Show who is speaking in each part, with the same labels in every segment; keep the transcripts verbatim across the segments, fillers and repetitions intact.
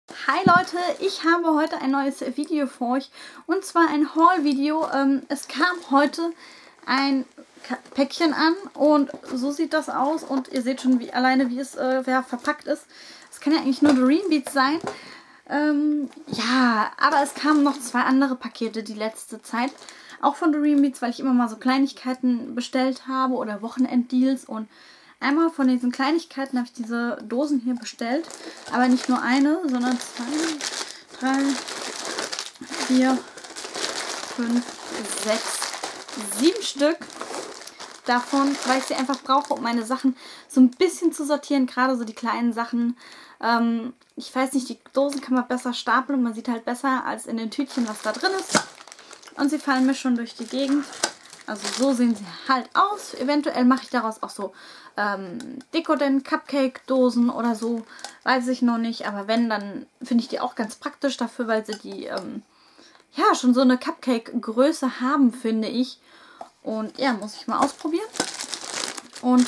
Speaker 1: Hi Leute, ich habe heute ein neues Video für euch und zwar ein Haul-Video. Ähm, es kam heute ein Päckchen an und so sieht das aus und ihr seht schon wie alleine, wie es äh, ja, verpackt ist. Es kann ja eigentlich nur Doreen Beads sein. Ähm, ja, aber es kamen noch zwei andere Pakete die letzte Zeit. Auch von Doreen Beads, weil ich immer mal so Kleinigkeiten bestellt habe oder Wochenenddeals. Und einmal von diesen Kleinigkeiten habe ich diese Dosen hier bestellt. Aber nicht nur eine, sondern zwei, drei, vier, fünf, sechs, sieben Stück. Davon, weil ich sie einfach brauche, um meine Sachen so ein bisschen zu sortieren. Gerade so die kleinen Sachen. Ähm, ich weiß nicht, die Dosen kann man besser stapeln und man sieht halt besser als in den Tütchen, was da drin ist. Und sie fallen mir schon durch die Gegend. Also so sehen sie halt aus. Eventuell mache ich daraus auch so ähm, Decodent-Cupcake-Dosen oder so. Weiß ich noch nicht. Aber wenn, dann finde ich die auch ganz praktisch dafür, weil sie die, ähm, ja, schon so eine Cupcake-Größe haben, finde ich. Und ja, muss ich mal ausprobieren. Und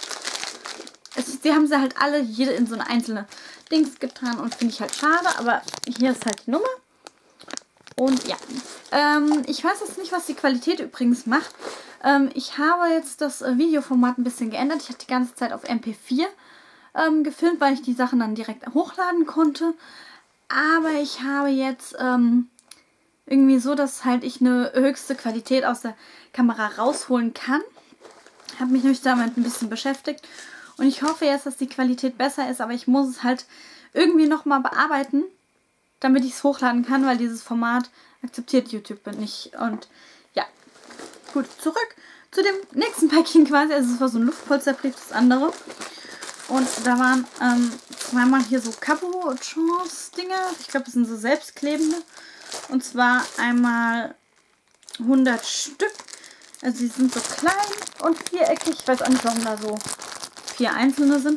Speaker 1: es, die haben sie halt alle, jede in so eine einzelne Dings getan. Und finde ich halt schade. Aber hier ist halt die Nummer. Und ja, ähm, ich weiß jetzt nicht, was die Qualität übrigens macht. Ähm, ich habe jetzt das äh, Videoformat ein bisschen geändert. Ich hatte die ganze Zeit auf M P vier ähm, gefilmt, weil ich die Sachen dann direkt hochladen konnte. Aber ich habe jetzt ähm, irgendwie so, dass halt ich eine höchste Qualität aus der Kamera rausholen kann. Habe mich nämlich damit ein bisschen beschäftigt. Und ich hoffe jetzt, dass die Qualität besser ist, aber ich muss es halt irgendwie nochmal bearbeiten, damit ich es hochladen kann, weil dieses Format akzeptiert YouTube nicht. Und ja, gut, zurück zu dem nächsten Päckchen quasi. Also es war so ein Luftpolsterbrief, das andere. Und da waren ähm, zweimal hier so Cabochons-Dinger. Ich glaube, das sind so selbstklebende. Und zwar einmal hundert Stück. Also die sind so klein und viereckig. Ich weiß auch nicht, warum da so vier einzelne sind.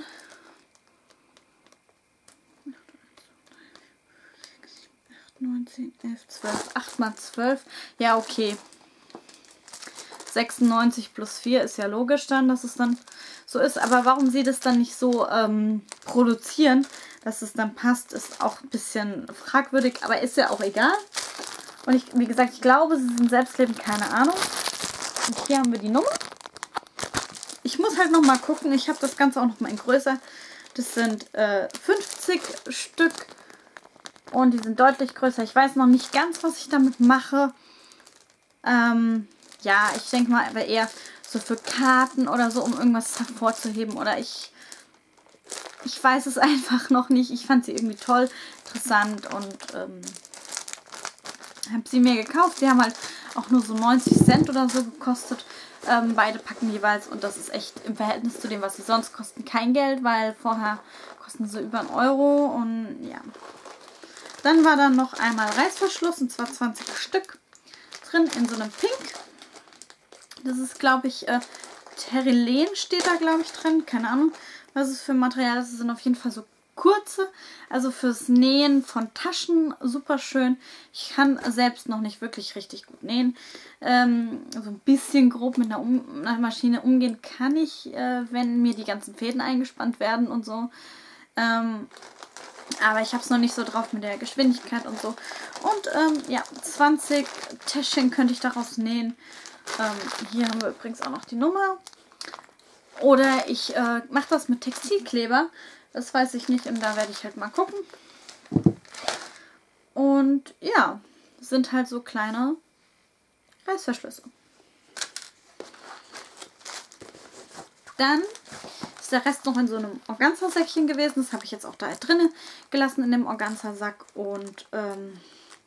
Speaker 1: neunzehn, elf, zwölf, acht mal zwölf. Ja, okay. sechsundneunzig plus vier ist ja logisch dann, dass es dann so ist. Aber warum sie das dann nicht so ähm, produzieren, dass es dann passt, ist auch ein bisschen fragwürdig. Aber ist ja auch egal. Und ich, wie gesagt, ich glaube, sie sind selbstklebend, keine Ahnung. Und hier haben wir die Nummer. Ich muss halt nochmal gucken. Ich habe das Ganze auch nochmal in größer. Das sind äh, fünfzig Stück. Und die sind deutlich größer. Ich weiß noch nicht ganz, was ich damit mache. Ähm, ja, ich denke mal aber eher so für Karten oder so, um irgendwas hervorzuheben. Oder ich, ich weiß es einfach noch nicht. Ich fand sie irgendwie toll, interessant und ähm, habe sie mir gekauft. Sie haben halt auch nur so neunzig Cent oder so gekostet. Ähm, beide Packen jeweils. Und das ist echt im Verhältnis zu dem, was sie sonst kosten, kein Geld. Weil vorher kosten sie über einen Euro. Und ja. Dann war dann noch einmal Reißverschluss, und zwar zwanzig Stück drin in so einem Pink. Das ist, glaube ich, äh, Terrylen steht da, glaube ich, drin. Keine Ahnung, was es für ein Material ist. Das sind auf jeden Fall so kurze, also fürs Nähen von Taschen super schön. Ich kann selbst noch nicht wirklich richtig gut nähen. Ähm, so ein bisschen grob mit einer, um einer Maschine umgehen kann ich, äh, wenn mir die ganzen Fäden eingespannt werden und so. Ähm, Aber ich habe es noch nicht so drauf mit der Geschwindigkeit und so. Und ähm, ja, zwanzig Täschchen könnte ich daraus nähen. Ähm, hier haben wir übrigens auch noch die Nummer. Oder ich äh, mache das mit Textilkleber. Das weiß ich nicht und da werde ich halt mal gucken. Und ja, sind halt so kleine Reißverschlüsse. Dann ist der Rest noch in so einem Organza-Säckchen gewesen. Das habe ich jetzt auch da drinnen gelassen in dem Organza-Sack. Und ähm,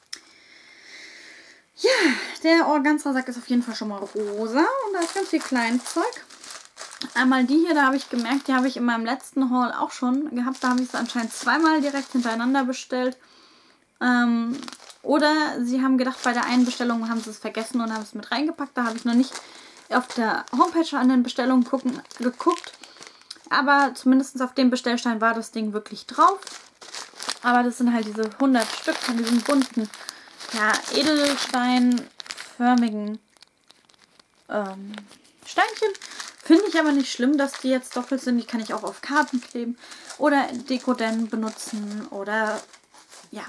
Speaker 1: ja, der Organza-Sack ist auf jeden Fall schon mal rosa. Und da ist ganz viel Kleinzeug. Einmal die hier, da habe ich gemerkt, die habe ich in meinem letzten Haul auch schon gehabt. Da habe ich sie anscheinend zweimal direkt hintereinander bestellt. Ähm, oder sie haben gedacht, bei der einen Bestellung haben sie es vergessen und haben es mit reingepackt. Da habe ich noch nicht auf der Homepage an den Bestellungen gucken, geguckt. Aber zumindest auf dem Bestellstein war das Ding wirklich drauf. Aber das sind halt diese hundert Stück von diesen bunten, ja, edelsteinförmigen ähm, Steinchen. Finde ich aber nicht schlimm, dass die jetzt doppelt sind. Die kann ich auch auf Karten kleben oder Decodent benutzen oder ja,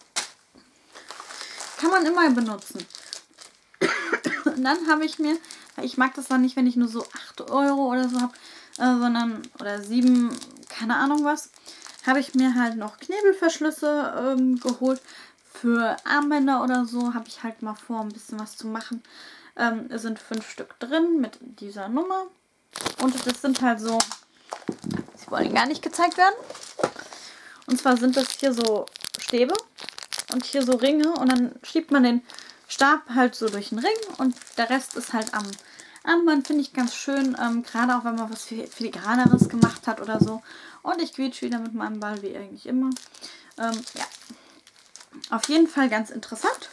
Speaker 1: kann man immer benutzen. Und dann habe ich mir, ich mag das dann nicht, wenn ich nur so acht Euro oder so habe, äh, sondern, oder sieben, keine Ahnung was, habe ich mir halt noch Knebelverschlüsse ähm, geholt. Für Armbänder oder so habe ich halt mal vor, ein bisschen was zu machen. Ähm, es sind fünf Stück drin mit dieser Nummer. Und das sind halt so, sie wollen gar nicht gezeigt werden. Und zwar sind das hier so Stäbe und hier so Ringe. Und dann schiebt man den Stab halt so durch den Ring. Und der Rest ist halt am Armband, finde ich ganz schön. Ähm, gerade auch, wenn man was Filigraneres gemacht hat oder so. Und ich quietsche wieder mit meinem Ball, wie eigentlich immer. Ähm, ja. Auf jeden Fall ganz interessant.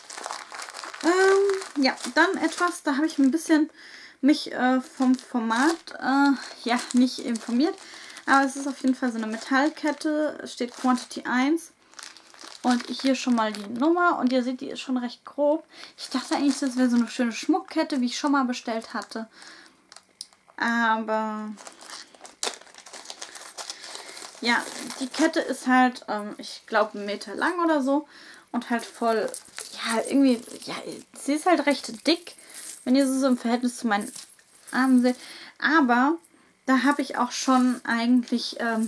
Speaker 1: Ähm, ja, dann etwas, da habe ich ein bisschen mich äh, vom Format äh, ja nicht informiert. Aber es ist auf jeden Fall so eine Metallkette. Es steht Quantity eins. Und hier schon mal die Nummer. Und ihr seht, die ist schon recht grob. Ich dachte eigentlich, das wäre so eine schöne Schmuckkette, wie ich schon mal bestellt hatte. Aber ja, die Kette ist halt, ähm, ich glaube, einen Meter lang oder so. Und halt voll, ja, irgendwie, ja, sie ist halt recht dick, wenn ihr sie so im Verhältnis zu meinen Armen seht. Aber da habe ich auch schon eigentlich, ähm,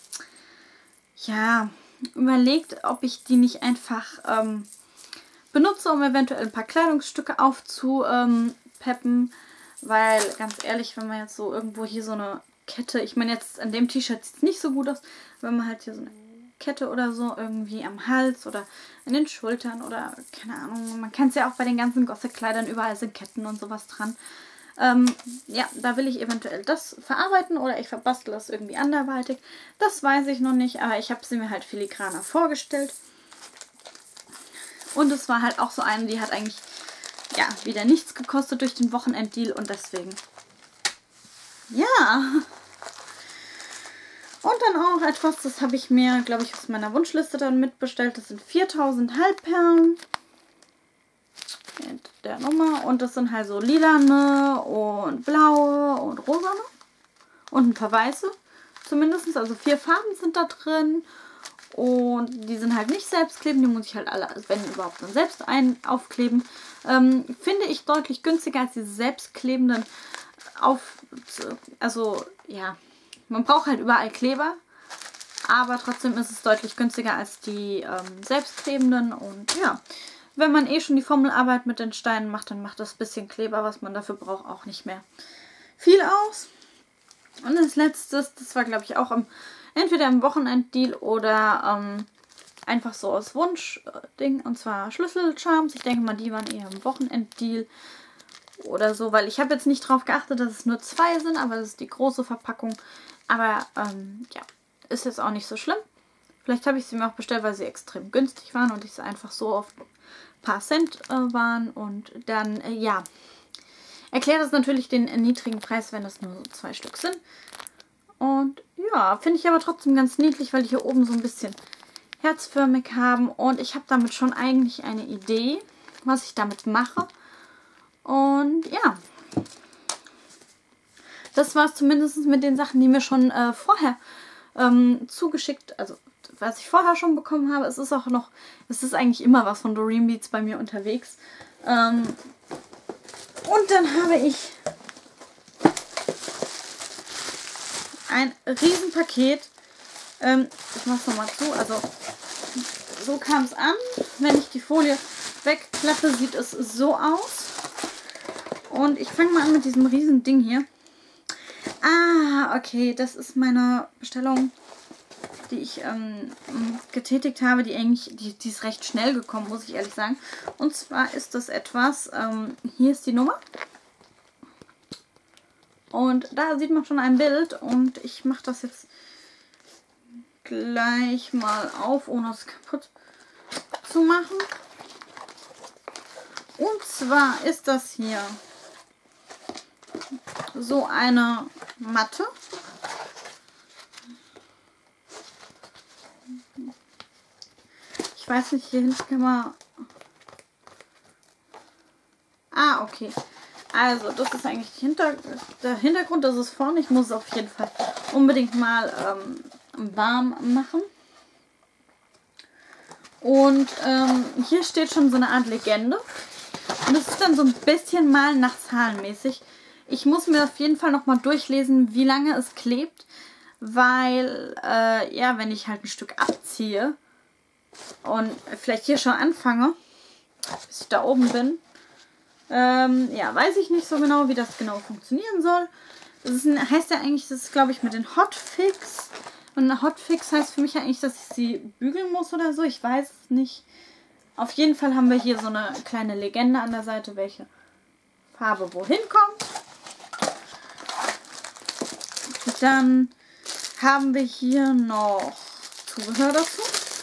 Speaker 1: ja, überlegt, ob ich die nicht einfach ähm, benutze, um eventuell ein paar Kleidungsstücke aufzupeppen. Weil, ganz ehrlich, wenn man jetzt so irgendwo hier so eine Kette, ich meine jetzt an dem T-Shirt sieht es nicht so gut aus, wenn man halt hier so eine Kette oder so irgendwie am Hals oder an den Schultern oder keine Ahnung, man kennt es ja auch bei den ganzen Gothic-Kleidern, überall sind Ketten und sowas dran. Ähm, ja, da will ich eventuell das verarbeiten oder ich verbastle das irgendwie anderweitig. Das weiß ich noch nicht, aber ich habe sie mir halt filigraner vorgestellt. Und es war halt auch so eine, die hat eigentlich, ja, wieder nichts gekostet durch den Wochenenddeal und deswegen, ja. Und dann auch etwas, das habe ich mir, glaube ich, aus meiner Wunschliste dann mitbestellt. Das sind viertausend Halbperlen. Mit der Nummer. Und das sind halt so lilane und blaue und rosane. Und ein paar weiße. Zumindest. Also vier Farben sind da drin. Und die sind halt nicht selbstklebend. Die muss ich halt alle, wenn überhaupt, dann selbst ein aufkleben. Ähm, finde ich deutlich günstiger als diese selbstklebenden auf... Also, ja... Man braucht halt überall Kleber, aber trotzdem ist es deutlich günstiger als die ähm, selbstklebenden. Und ja, wenn man eh schon die Formelarbeit mit den Steinen macht, dann macht das bisschen Kleber, was man dafür braucht, auch nicht mehr viel aus. Und als letztes, das war glaube ich auch im, entweder im Wochenenddeal oder ähm, einfach so aus Wunsch-Ding, und zwar Schlüsselcharms. Ich denke mal, die waren eher im Wochenenddeal oder so, weil ich habe jetzt nicht drauf geachtet, dass es nur zwei sind, aber das ist die große Verpackung. Aber, ähm, ja, ist jetzt auch nicht so schlimm. Vielleicht habe ich sie mir auch bestellt, weil sie extrem günstig waren und ich sie einfach so auf ein paar Cent äh, waren. Und dann, äh, ja, erklärt das natürlich den äh, niedrigen Preis, wenn das nur so zwei Stück sind. Und ja, finde ich aber trotzdem ganz niedlich, weil die hier oben so ein bisschen herzförmig haben. Und ich habe damit schon eigentlich eine Idee, was ich damit mache. Und ja, das war es zumindest mit den Sachen, die mir schon äh, vorher ähm, zugeschickt, also was ich vorher schon bekommen habe. Es ist auch noch, es ist eigentlich immer was von Doreen Beads bei mir unterwegs. Ähm, und dann habe ich ein Riesenpaket. Ähm, ich mache es nochmal zu. Also so kam es an. Wenn ich die Folie wegklappe, sieht es so aus. Und ich fange mal an mit diesem riesen Ding hier. Ah, okay, das ist meine Bestellung, die ich ähm, getätigt habe, die eigentlich, die, die ist recht schnell gekommen, muss ich ehrlich sagen. Und zwar ist das etwas, ähm, hier ist die Nummer. Und da sieht man schon ein Bild und ich mache das jetzt gleich mal auf, ohne es kaputt zu machen. Und zwar ist das hier so eine Matte. Ich weiß nicht, hier hinten kann man... Ah, okay. Also, das ist eigentlich Hinter... der Hintergrund, das ist vorne. Ich muss es auf jeden Fall unbedingt mal ähm, warm machen. Und ähm, hier steht schon so eine Art Legende. Und es ist dann so ein bisschen mal nach Zahlen mäßig. Ich muss mir auf jeden Fall nochmal durchlesen, wie lange es klebt. Weil, äh, ja, wenn ich halt ein Stück abziehe und vielleicht hier schon anfange, bis ich da oben bin, ähm, ja, weiß ich nicht so genau, wie das genau funktionieren soll. Das ist ein, heißt ja eigentlich, das ist, glaube ich, mit den Hotfix. Und ein Hotfix heißt für mich ja eigentlich, dass ich sie bügeln muss oder so. Ich weiß es nicht. Auf jeden Fall haben wir hier so eine kleine Legende an der Seite, welche Farbe wohin kommt. Dann haben wir hier noch Zubehör dazu.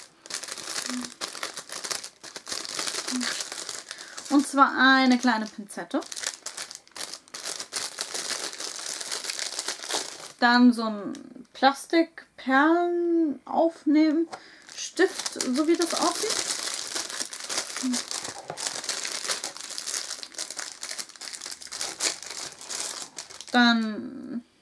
Speaker 1: Und zwar eine kleine Pinzette. Dann so ein Plastikperlen aufnehmen Stift, so wie das aussieht. Dann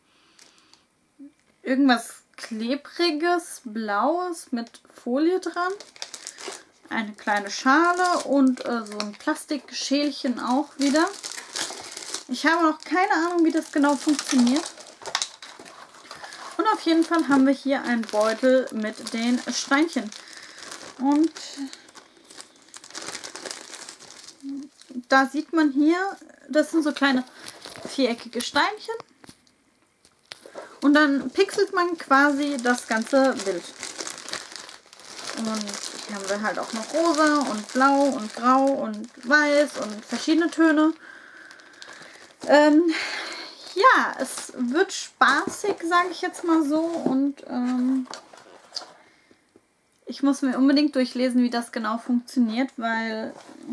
Speaker 1: irgendwas Klebriges, Blaues mit Folie dran. Eine kleine Schale und äh, so ein Plastikschälchen auch wieder. Ich habe noch keine Ahnung, wie das genau funktioniert. Und auf jeden Fall haben wir hier einen Beutel mit den Steinchen. Und da sieht man hier, das sind so kleine viereckige Steinchen. Und dann pixelt man quasi das ganze Bild. Und hier haben wir halt auch noch rosa und blau und grau und weiß und verschiedene Töne. Ähm, ja, es wird spaßig, sage ich jetzt mal so. Und ähm, ich muss mir unbedingt durchlesen, wie das genau funktioniert, weil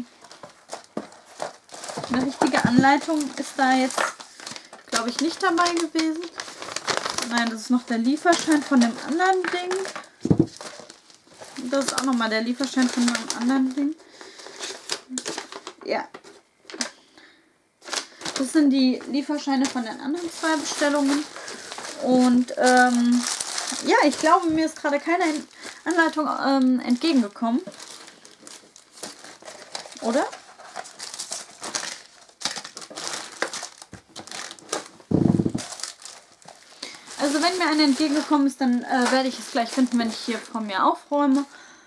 Speaker 1: eine richtige Anleitung ist da jetzt, glaube ich, nicht dabei gewesen. Nein, das ist noch der Lieferschein von dem anderen Ding. Das ist auch nochmal der Lieferschein von dem anderen Ding. Ja. Das sind die Lieferscheine von den anderen zwei Bestellungen. Und ähm, ja, ich glaube, mir ist gerade keine Anleitung ähm, entgegengekommen. Oder? Also wenn mir eine entgegengekommen ist, dann äh, werde ich es gleich finden, wenn ich hier von mir aufräume.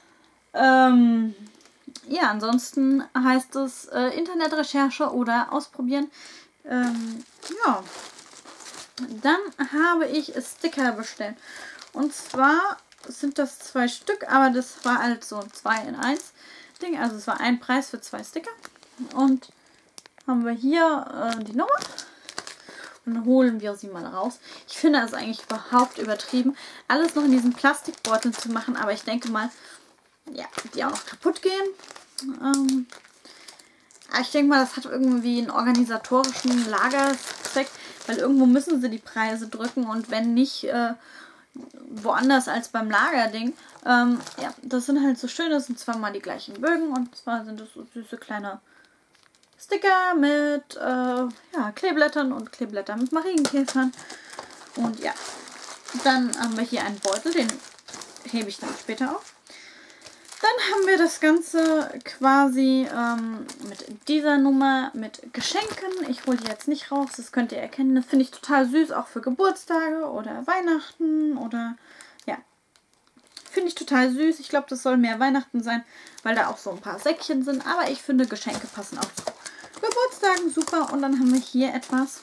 Speaker 1: Ähm, ja, ansonsten heißt es äh, Internetrecherche oder ausprobieren. Ähm, ja, dann habe ich Sticker bestellt. Und zwar sind das zwei Stück, aber das war halt so ein zwei in eins Ding. Also es war ein Preis für zwei Sticker. Und haben wir hier äh, die Nummer. Und dann holen wir sie mal raus. Ich finde es eigentlich überhaupt übertrieben, alles noch in diesen Plastikbeuteln zu machen. Aber ich denke mal, ja, die auch noch kaputt gehen. Ähm, ich denke mal, das hat irgendwie einen organisatorischen Lagerzweck. Weil irgendwo müssen sie die Preise drücken. Und wenn nicht äh, woanders als beim Lagerding. Ähm, ja, das sind halt so schön. Das sind zweimal die gleichen Bögen. Und zwar sind das so süße kleine Sticker mit äh, ja, Kleeblättern und Kleeblätter mit Marienkäfern. Und ja, dann haben wir hier einen Beutel, den hebe ich dann später auf. Dann haben wir das Ganze quasi ähm, mit dieser Nummer mit Geschenken. Ich hole die jetzt nicht raus, das könnt ihr erkennen. Das finde ich total süß, auch für Geburtstage oder Weihnachten oder ja. Finde ich total süß. Ich glaube, das soll mehr Weihnachten sein, weil da auch so ein paar Säckchen sind. Aber ich finde, Geschenke passen auch zu Geburtstagen super. Und dann haben wir hier etwas.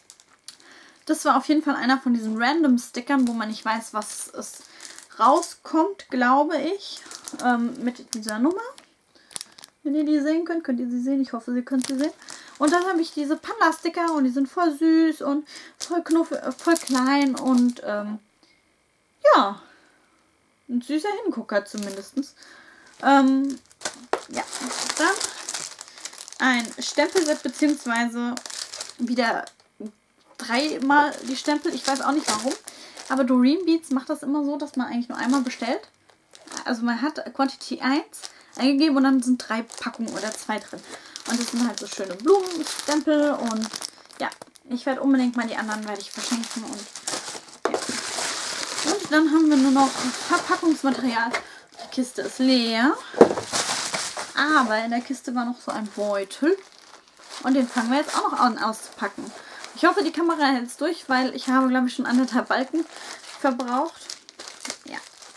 Speaker 1: Das war auf jeden Fall einer von diesen random Stickern, wo man nicht weiß, was es rauskommt, glaube ich. Ähm, mit dieser Nummer. Wenn ihr die sehen könnt, könnt ihr sie sehen. Ich hoffe, ihr könnt sie sehen. Und dann habe ich diese Panda-Sticker und die sind voll süß und voll knuffig, voll klein und ähm, ja, ein süßer Hingucker zumindest. Ähm, ja, dann ein Stempelset, beziehungsweise wieder dreimal die Stempel. Ich weiß auch nicht warum. Aber Doreen Beads macht das immer so, dass man eigentlich nur einmal bestellt. Also man hat Quantity eins eingegeben und dann sind drei Packungen oder zwei drin. Und das sind halt so schöne Blumenstempel und ja, ich werde unbedingt mal die anderen werde ich verschenken. Und, ja. Und dann haben wir nur noch Verpackungsmaterial Kiste ist leer. Aber in der Kiste war noch so ein Beutel. Und den fangen wir jetzt auch noch an auszupacken. Ich hoffe, die Kamera hält es durch, weil ich habe, glaube ich, schon anderthalb Balken verbraucht. Ja.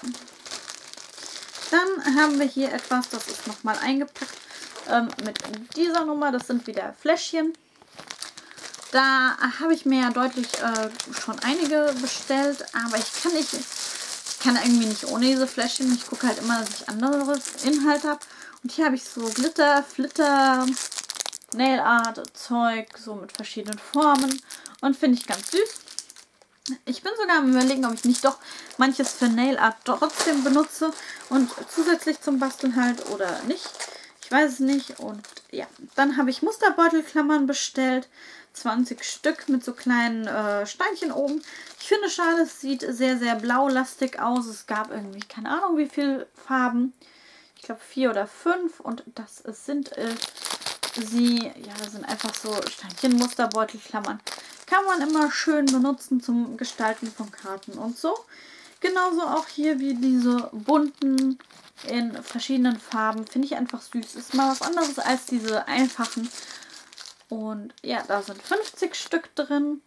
Speaker 1: Dann haben wir hier etwas, das ist nochmal eingepackt ähm, mit dieser Nummer. Das sind wieder Fläschchen. Da habe ich mir ja deutlich äh, schon einige bestellt, aber ich kann nicht, ich kann irgendwie nicht ohne diese Fläschchen. Ich gucke halt immer, dass ich anderes Inhalt habe. Und hier habe ich so Glitter, Flitter, Nail Art Zeug, so mit verschiedenen Formen und finde ich ganz süß. Ich bin sogar am Überlegen, ob ich nicht doch manches für Nail Art trotzdem benutze und zusätzlich zum Basteln halt oder nicht. Ich weiß es nicht. Und ja, dann habe ich Musterbeutelklammern bestellt. zwanzig Stück mit so kleinen äh, Steinchen oben. Ich finde schade, es sieht sehr, sehr blaulastig aus. Es gab irgendwie, keine Ahnung wie viele Farben. Ich glaube vier oder fünf. Und das sind äh, sie, ja, das sind einfach so Steinchen, Musterbeutelklammern. Kann man immer schön benutzen zum Gestalten von Karten und so. Genauso auch hier wie diese bunten in verschiedenen Farben. Finde ich einfach süß. Ist mal was anderes als diese einfachen. Und ja, da sind fünfzig Stück drin.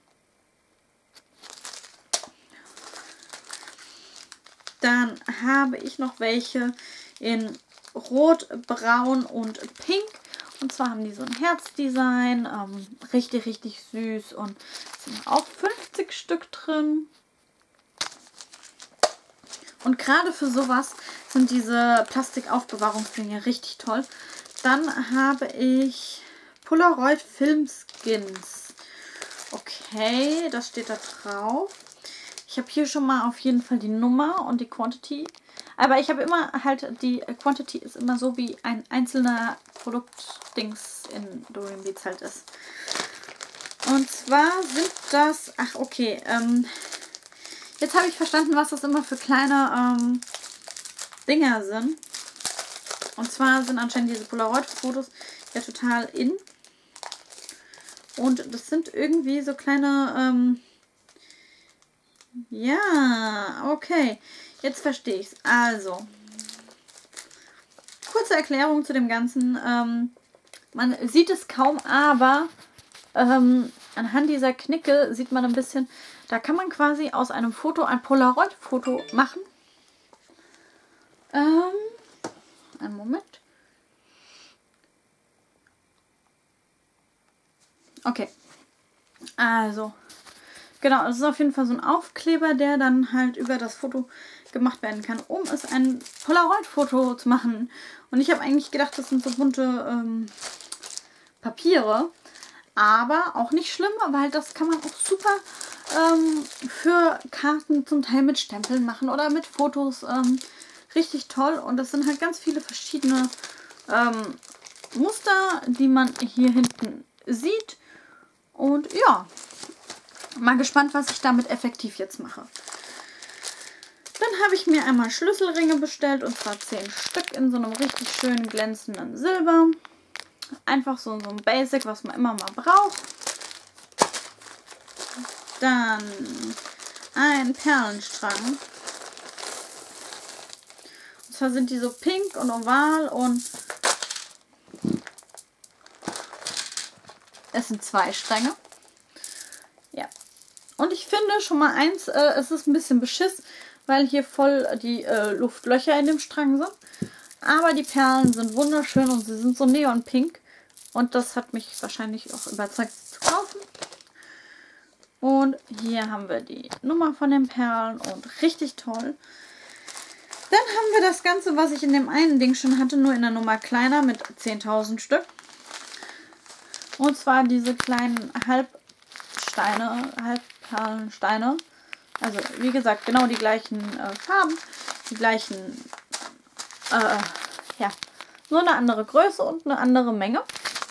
Speaker 1: Dann habe ich noch welche in Rot, Braun und Pink. Und zwar haben die so ein Herzdesign. Ähm, richtig, richtig süß. Und es sind auch fünfzig Stück drin. Und gerade für sowas sind diese Plastikaufbewahrungsdinge richtig toll. Dann habe ich Polaroid Filmskins. Okay, das steht da drauf. Ich habe hier schon mal auf jeden Fall die Nummer und die Quantity. Aber ich habe immer halt, die Quantity ist immer so, wie ein einzelner Produktdings in Dorian Beats halt ist. Und zwar sind das, ach okay, ähm, jetzt habe ich verstanden, was das immer für kleine ähm, Dinger sind. Und zwar sind anscheinend diese Polaroid-Fotos ja total in. Und das sind irgendwie so kleine, ähm, ja, okay. Jetzt verstehe ich es. Also, kurze Erklärung zu dem Ganzen. Ähm, man sieht es kaum, aber ähm, anhand dieser Knicke sieht man ein bisschen, da kann man quasi aus einem Foto ein Polaroid-Foto machen. Ähm, einen Moment. Okay, also, genau, es ist auf jeden Fall so ein Aufkleber, der dann halt über das Foto gemacht werden kann, um es ein Polaroid-Foto zu machen. Und ich habe eigentlich gedacht, das sind so bunte ähm, Papiere, aber auch nicht schlimm, weil das kann man auch super ähm, für Karten zum Teil mit Stempeln machen oder mit Fotos. Ähm, richtig toll und das sind halt ganz viele verschiedene ähm, Muster, die man hier hinten sieht. Und ja, mal gespannt, was ich damit effektiv jetzt mache. Dann habe ich mir einmal Schlüsselringe bestellt und zwar zehn Stück in so einem richtig schönen glänzenden Silber. Einfach so, so ein Basic, was man immer mal braucht. Dann ein Perlenstrang. Und zwar sind die so pink und oval und es sind zwei Stränge. Ja. Und ich finde schon mal eins, äh, es ist ein bisschen beschiss, weil hier voll die äh, Luftlöcher in dem Strang sind. Aber die Perlen sind wunderschön und sie sind so neonpink. Und das hat mich wahrscheinlich auch überzeugt, sie zu kaufen. Und hier haben wir die Nummer von den Perlen und richtig toll. Dann haben wir das Ganze, was ich in dem einen Ding schon hatte, nur in der Nummer kleiner mit zehntausend Stück. Und zwar diese kleinen Halbsteine, Halbperlensteine. Also wie gesagt, genau die gleichen äh, Farben, die gleichen, äh, ja, nur eine andere Größe und eine andere Menge.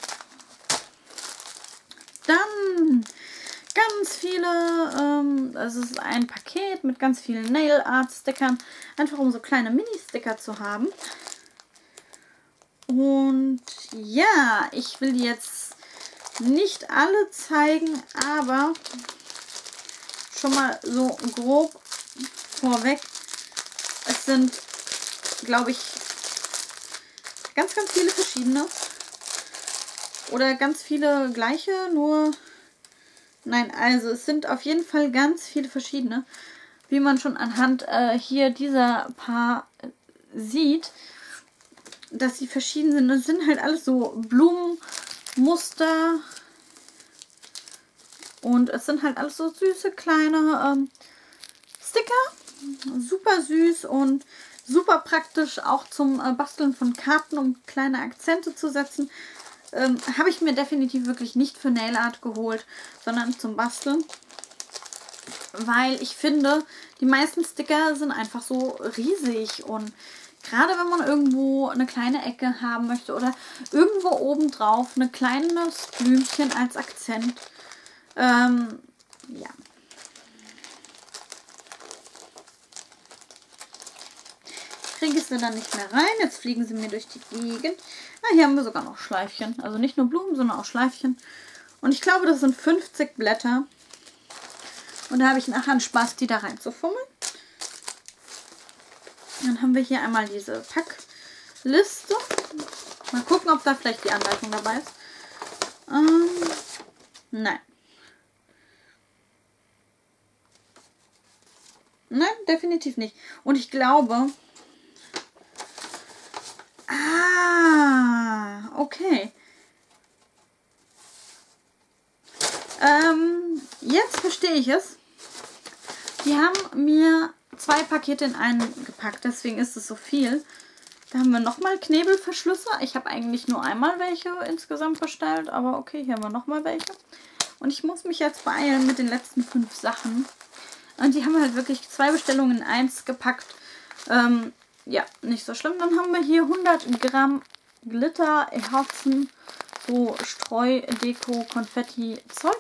Speaker 1: Dann ganz viele, ähm, es ist ein Paket mit ganz vielen Nail Art Stickern, einfach um so kleine Mini-Sticker zu haben. Und ja, ich will jetzt nicht alle zeigen, aber schon mal so grob vorweg. Es sind glaube ich, ganz, ganz viele verschiedene. Oder ganz viele gleiche, nur... Nein, also es sind auf jeden Fall ganz viele verschiedene. Wie man schon anhand äh, hier dieser paar äh, sieht, dass sie verschieden sind. Das sind halt alles so Blumenmuster. Und es sind halt alles so süße kleine ähm, Sticker. Super süß und super praktisch auch zum äh, Basteln von Karten, um kleine Akzente zu setzen. Ähm, habe ich mir definitiv wirklich nicht für Nail Art geholt, sondern zum Basteln. Weil ich finde, die meisten Sticker sind einfach so riesig. Und gerade wenn man irgendwo eine kleine Ecke haben möchte oder irgendwo oben drauf ein kleines Blümchen als Akzent. Ähm, ja. Kriege ich sie dann nicht mehr rein. Jetzt fliegen sie mir durch die Gegend. Ah, hier haben wir sogar noch Schleifchen. Also nicht nur Blumen, sondern auch Schleifchen. Und ich glaube, das sind fünfzig Blätter. Und da habe ich nachher einen Spaß, die da reinzufummeln. Dann haben wir hier einmal diese Packliste. Mal gucken, ob da vielleicht die Anleitung dabei ist. Ähm, nein. Nein, definitiv nicht. Und ich glaube... Ah, okay. Ähm, jetzt verstehe ich es. Die haben mir zwei Pakete in einen gepackt, deswegen ist es so viel. Da haben wir nochmal Knebelverschlüsse. Ich habe eigentlich nur einmal welche insgesamt bestellt, aber okay, hier haben wir nochmal welche. Und ich muss mich jetzt beeilen mit den letzten fünf Sachen. Und die haben halt wirklich zwei Bestellungen in eins gepackt. Ähm, ja, nicht so schlimm. Dann haben wir hier hundert Gramm Glitterherzen, so Streudeko, Konfetti, Zeug.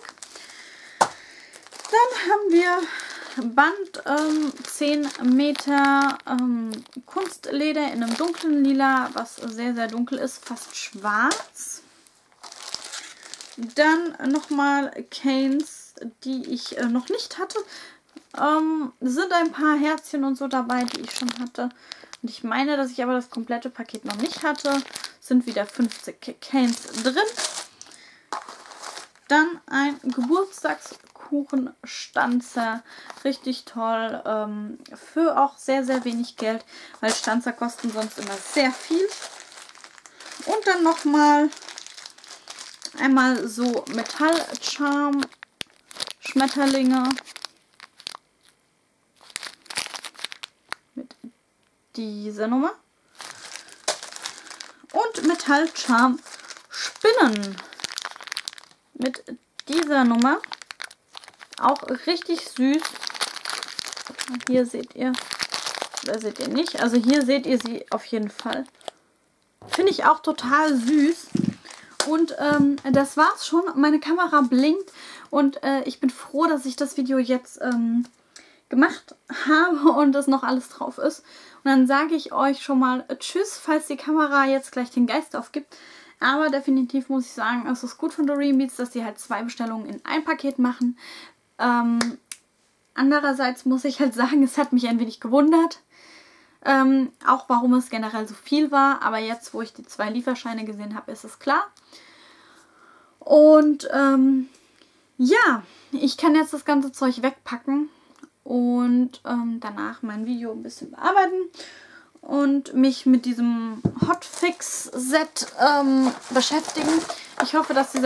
Speaker 1: Dann haben wir Band ähm, zehn Meter ähm, Kunstleder in einem dunklen Lila, was sehr, sehr dunkel ist, fast schwarz. Dann nochmal Canes, die ich äh, noch nicht hatte. Ähm, sind ein paar Herzchen und so dabei, die ich schon hatte. Und ich meine, dass ich aber das komplette Paket noch nicht hatte. Sind wieder fünfzig Canes drin. Dann ein Geburtstagskuchenstanzer. Richtig toll. Ähm, für auch sehr, sehr wenig Geld. Weil Stanzer kosten sonst immer sehr viel. Und dann nochmal einmal so Metallcharm Schmetterlinge. Mit dieser Nummer. Und Metallcharm Spinnen. Mit dieser Nummer. Auch richtig süß. Hier seht ihr. Oder seht ihr nicht? Also hier seht ihr sie auf jeden Fall. Finde ich auch total süß. Und ähm, das war's schon. Meine Kamera blinkt. Und äh, ich bin froh, dass ich das Video jetzt ähm, gemacht habe und das noch alles drauf ist. Und dann sage ich euch schon mal Tschüss, falls die Kamera jetzt gleich den Geist aufgibt. Aber definitiv muss ich sagen, es ist gut von Doreen Beads, dass sie halt zwei Bestellungen in ein Paket machen. Ähm, andererseits muss ich halt sagen, es hat mich ein wenig gewundert. Ähm, auch warum es generell so viel war. Aber jetzt, wo ich die zwei Lieferscheine gesehen habe, ist es klar. Und ähm, ja, ich kann jetzt das ganze Zeug wegpacken. Und ähm, danach mein Video ein bisschen bearbeiten. Und mich mit diesem Hotfix-Set ähm, beschäftigen. Ich hoffe, dass dieser